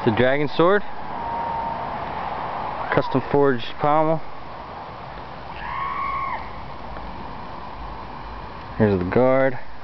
The dragon sword, custom forged pommel. Here's the guard.